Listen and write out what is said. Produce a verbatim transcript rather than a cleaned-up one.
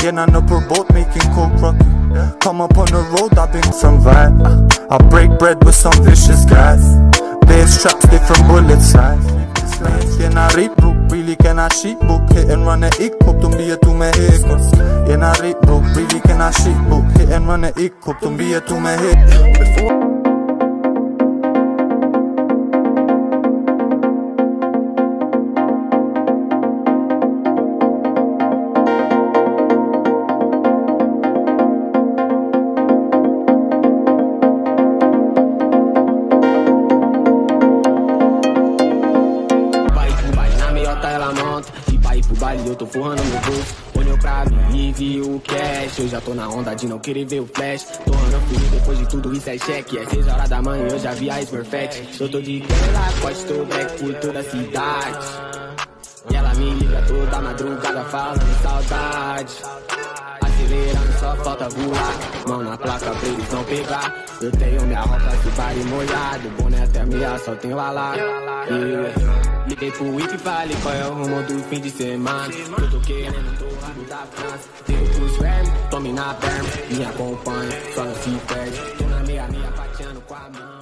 in an upper boat making coke rocky. Come up on the road, I've been some vibe. I break bread with some vicious guys. Bass traps, different bullet size. Je naar reetbroek, really ken haar sheetbook. Hit and run ik op, toen ben je toen me hit. Je naar reetbroek, really ken haar sheetbook. Hit and run ik op, toen ben je toen me hit. De pai pro baile eu tô forrando meu bolso. Olhou pra mim e viu o cash. Eu já tô na onda de não querer ver o flash. Tô andando feliz depois de tudo isso é cheque. É seis horas da manhã eu já vi a perfect. Eu tô de Lacoste, tô black por toda a cidade. E ela me liga toda madrugada falando saudade. Acelerando, só falta voar. Mão na placa pra eles não pegar. Eu tenho minha roupa de pare molhado. Boné até meia, só tenho lá. Yeah. Liguei pro Whip e falei qual é o rumo do fim de semana. Eu tô querendo, tô vindo da França. Deu pros vermes, tome na perna. Me acompanha, só não se perde. Tô na meia, meia, pateando com a mão.